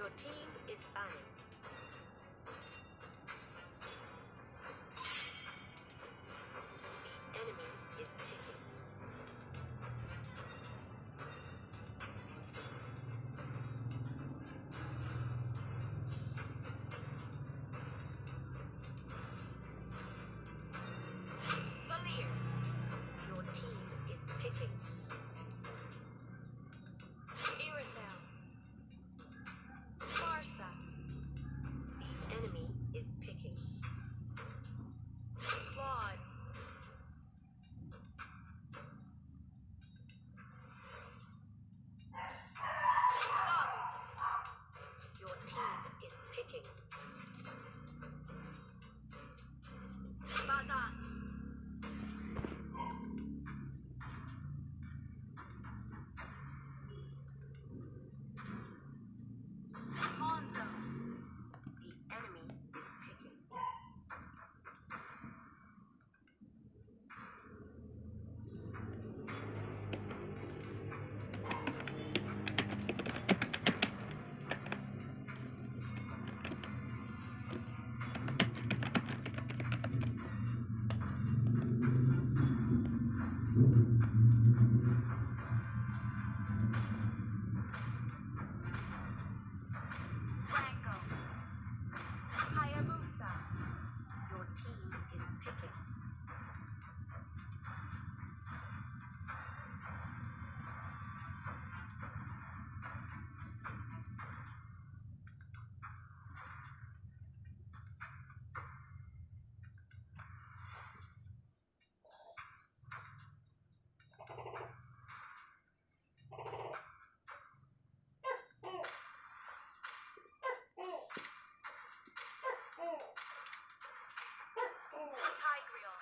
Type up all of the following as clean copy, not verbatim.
Your team is banning. The enemy is picking. Valir, your team is picking. Irithyll. Farsa. The enemy is picking. Claude. Your team is picking. Badan. Monzo. The enemy is picking. Franco. Hayabusa. Your team is picking. Tigreal.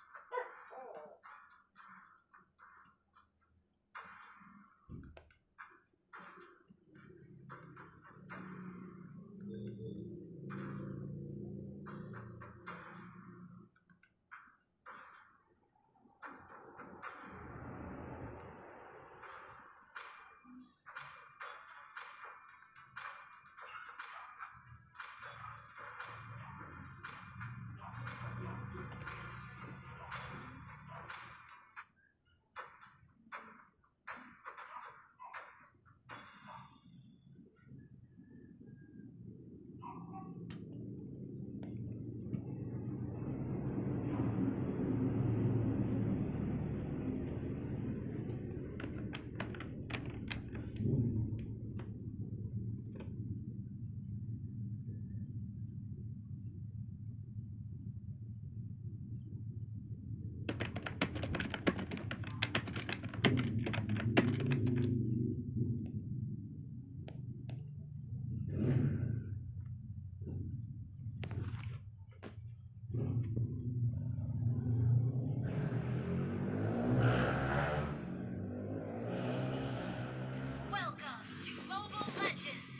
Welcome to Mobile Legends!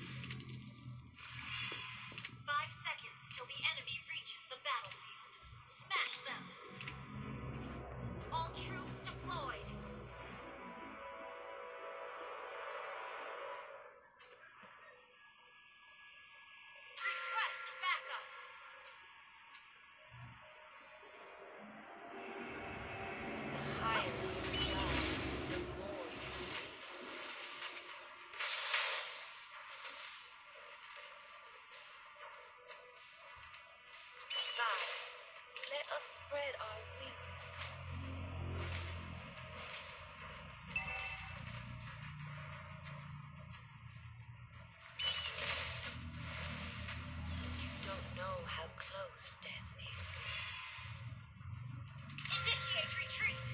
5 seconds till the enemy reaches the battlefield. Smash them! All troops deployed! Request backup! The higher you fly, the more you see. Rise, let us spread our wings. You don't know how close death is. Initiate retreat!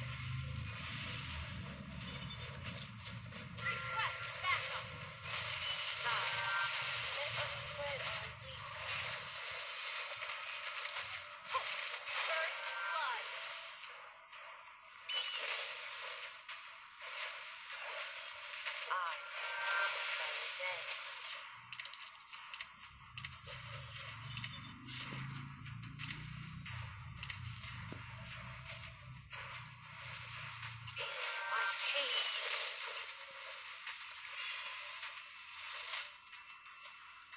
Request backup! Rise, let us spread our wings. First blood! I am the revenge. My pain.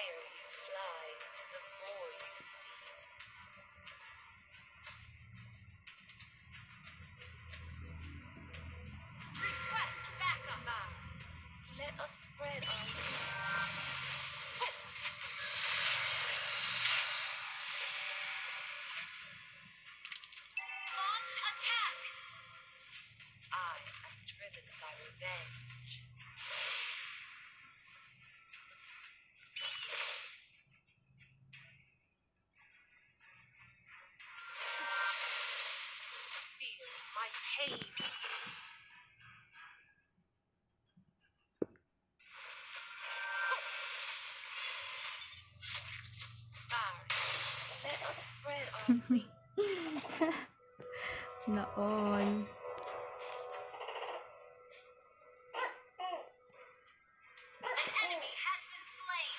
higher you fly, the more you see. Request backup. Let us spread our wings. Launch attack. I am driven by revenge. Feel my pain. Let us spread our wings. Noon. An enemy has been slain.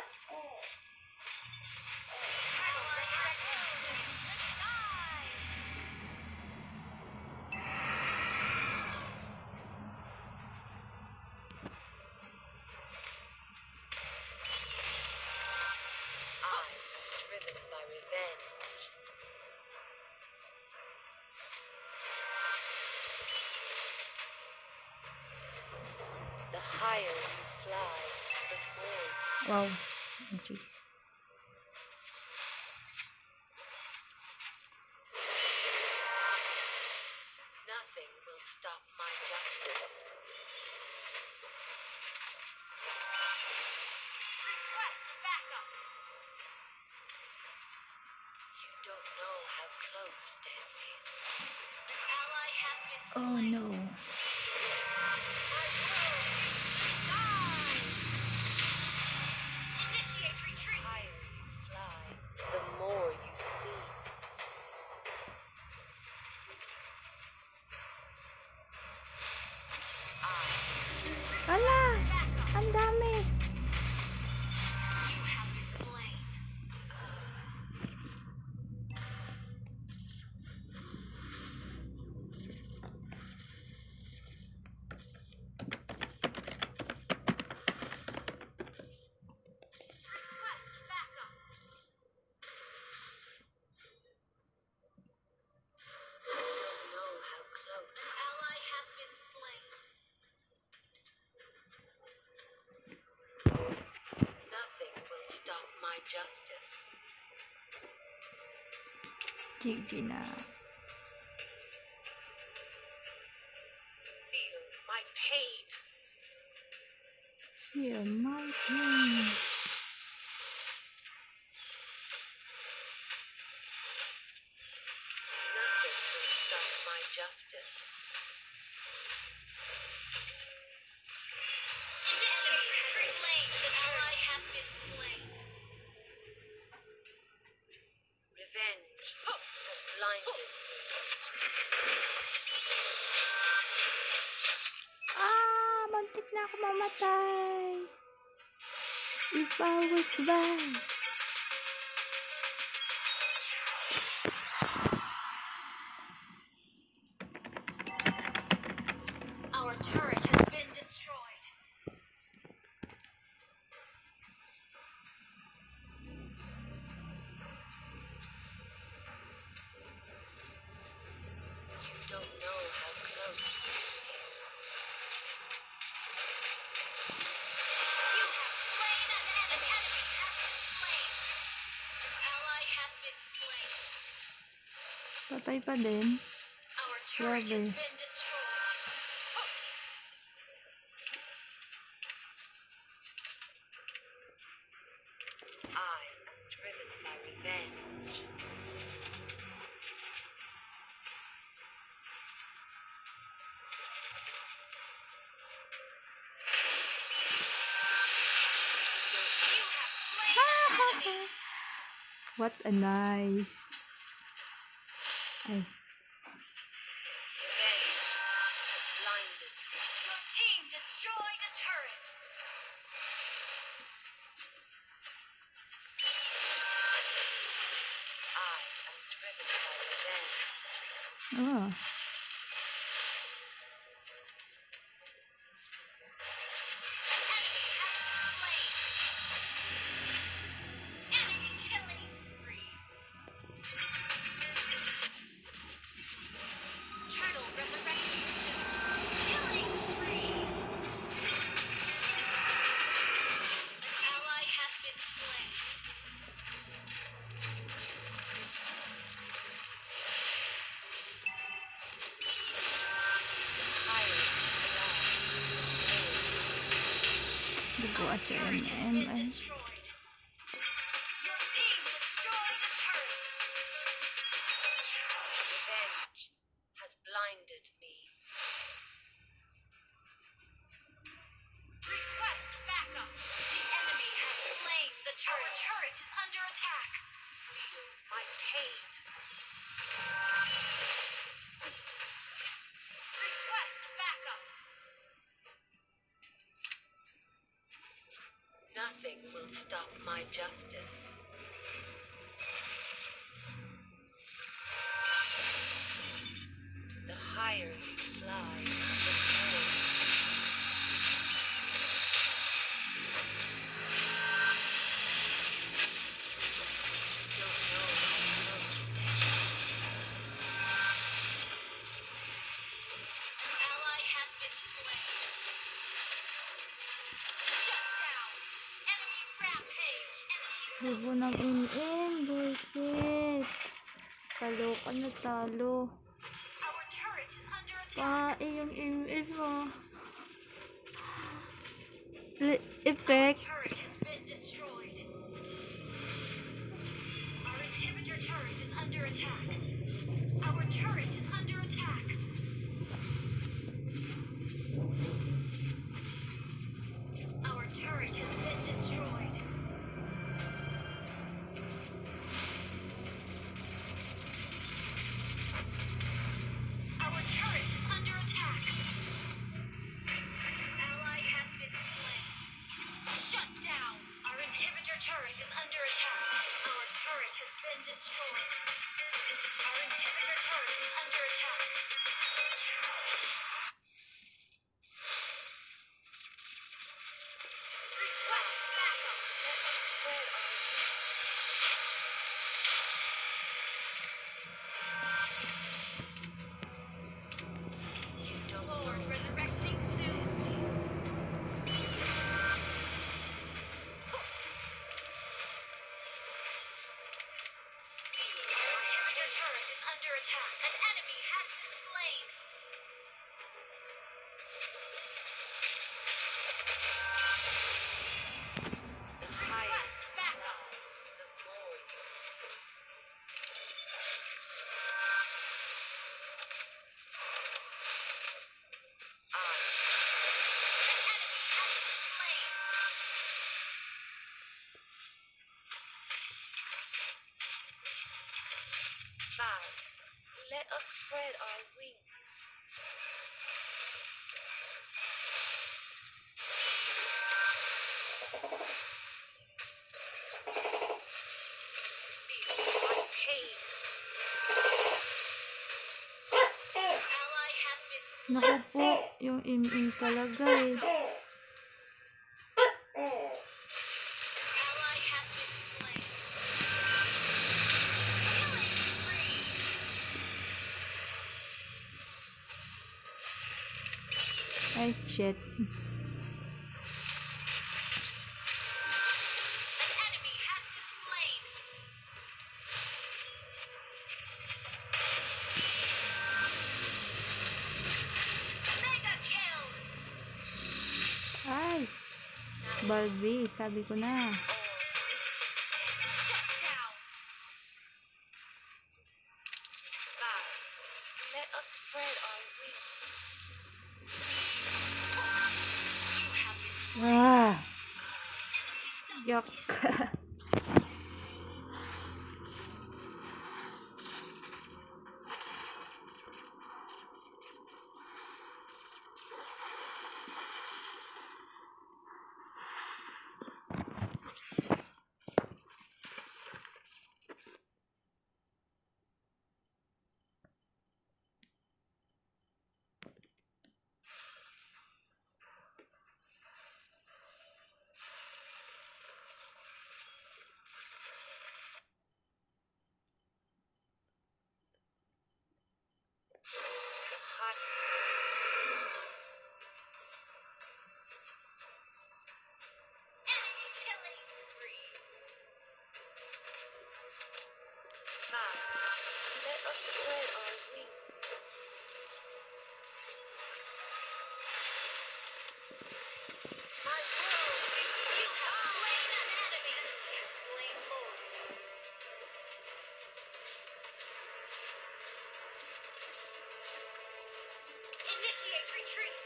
Ally has been slain. Let's die. I am driven by revenge. The higher you fly, the more. Wow. Okay. Nothing will stop my justice. Request backup. You don't know how close death is. An ally has been Oh slain. no. Initiate The retreat. higher you fly, the more you see. Ala! Ang dami! You have been slain. Request backup. You don't know how close. An ally has been slain. Nothing will stop my justice. GG na. Feel my pain. Feel my pain. Nothing will stop my justice. Initiate retreat. An ally has been slain. Revenge has blinded me. Ah! Muntik na ako mamatay. If I was right. Our turret has been destroyed. You don't know how close death is. You have slain an enemy. An enemy has been slain. An ally has been slain. Patay pa din. Our turret has Grabe. been destroyed. I am driven by revenge. You have slain an enemy. What a nice. Ay. Revenge has blinded me. Your team destroyed a turret. I am driven by revenge. Oh. An enemy has been slain. Our Bukas sa turret has MM been ay. destroyed. Your team destroyed a turret. Revenge has blinded me. Request backup. The enemy has slain the turret. Our turret is under attack. Feel my pain. Request backup. Nothing will stop my justice. The higher you fly, the more you don't know how close death is. An ally has been slain. Shut down. Enemy rampage. Enemy Libo ng MM, bullshit. Kaloka na talo. Our turret is under attack. Yung MM mo. Effect. Turret has been destroyed. Our inhibitor turret is under attack. Our turret is under attack. Our turret has been destroyed. Our turret is under attack. Ally has been slain. Shut down. Our inhibitor turret is under attack. Our turret has been destroyed. Our inhibitor turret is under attack. Request backup. Where are you? You don't Lord, know. resurrecting soon, please. Our inhibitor turret is under attack. An enemy has been slain. The higher Request you backup. fly, the more you see. An enemy has been slain. Fire, let us spread our wings. Feel my pain. Ally has been slain. Naku po, yung MM talaga eh. Ally has been slain. Killing spree. Ay, shit. An enemy has been slain. Mega kill. Ay! Barbie, sabi ko na. Shut down. Fire, let us spread our wings. You have been Ah! Yuck. The hot enemy killing spree. fire, let us spread our wings. My world Initiate retreat.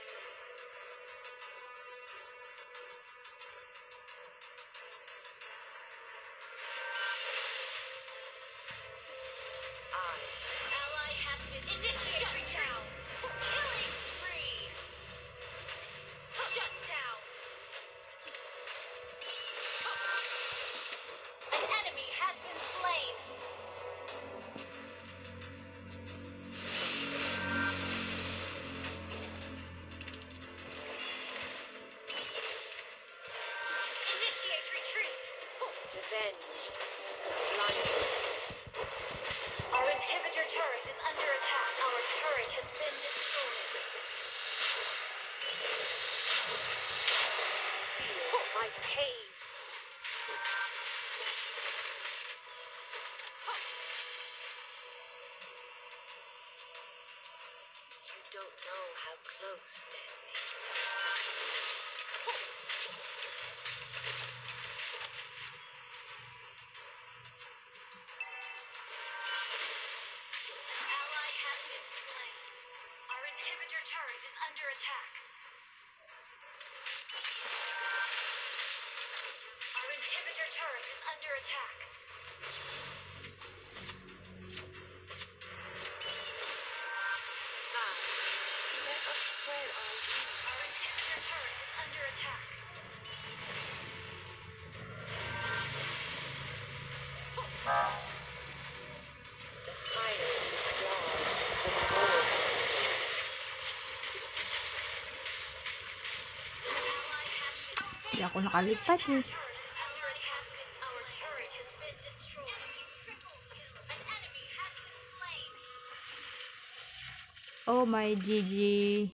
Ally has been initiate retreat. Killing spree. Shut down. An enemy has been slain. Initiate retreat. Revenge has blinded. Our inhibitor turret is under attack. Our turret has been destroyed. Feel my pain. You don't know how close death is. An ally has been slain. Our inhibitor turret is under attack. Our inhibitor turret is under attack. Let us spread our wings. Our inhibitor turret is under attack. The higher you fly, the more. Ally has been Hindi ako nakalipat eh. Ally has been. Our turret has been destroyed. Triple kill. An enemy has been slain. Oh my GG.